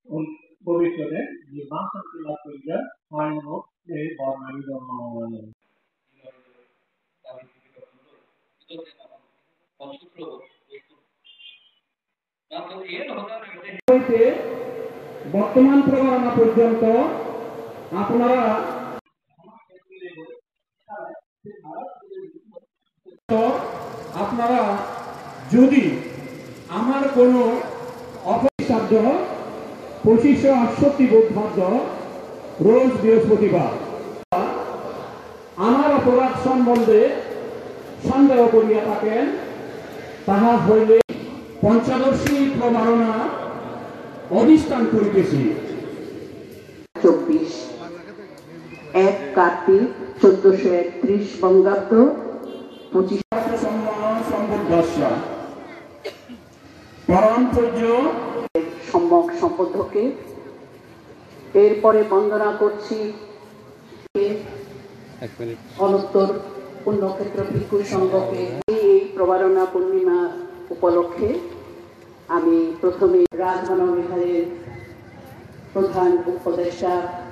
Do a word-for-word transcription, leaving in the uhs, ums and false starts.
ভবিষ্যতে যে বাঁচাতে লাভ করিয়া হয় হোক এই বর্ণালী জন্মাবলী বর্তমান প্রবণতা পর্যন্ত আপনারা আপনারা যদি আমার কোনো অপসাধ্য পঁচিশশো আটষট্টি বোধবাদ্য রোজ বৃহস্পতিবার আমার অপরাধ সম্বন্ধে সন্দেহ করিয়া থাকেন, তাহা হইলে পঞ্চদশী প্রমাণনা অধিষ্ঠান করিতেছি। চব্বিশ এক কার্তিক চোদ্দশো একত্রিশ বঙ্গাব্দ পঁচিশ সম্যক সম্বন্ধকে। এরপরে বন্দনা করছি অনন্তর পুণ্যক্ষেত্র ভিক্ষু সংঘকে। এই প্রবারণা পূর্ণিমা উপলক্ষে আমি প্রথমে রাজমানব বিহারের প্রধান উপদেষ্টা